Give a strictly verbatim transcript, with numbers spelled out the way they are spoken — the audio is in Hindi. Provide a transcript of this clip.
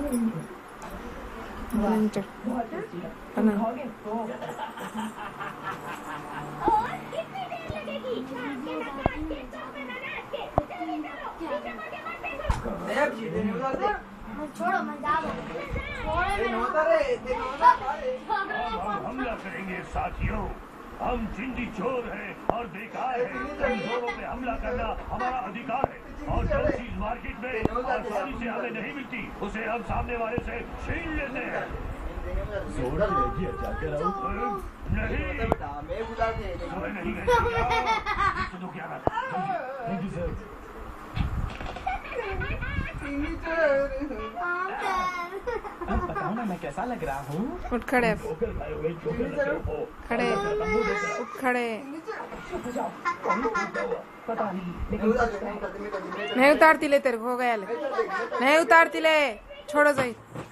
छोड़ो मत जाओ। हमला करेंगे साथियों, हम जिंदी चोर हैं और बेकार हैं। चोरों पे हमला करना हमारा अधिकार है और जो चीज मार्केट में आसानी से हमें नहीं मिलती उसे हम सामने वाले से छीन लेते हैं। नहीं नहीं तो क्या थैंक यू सर। बताओ ना मैं कैसा लग रहा हूँ? उठ खड़े खड़े उठ खड़े। पता नहीं नहीं उतारती ले, तेरे को हो गया ले, नहीं उतारती ले, छोड़ो सही।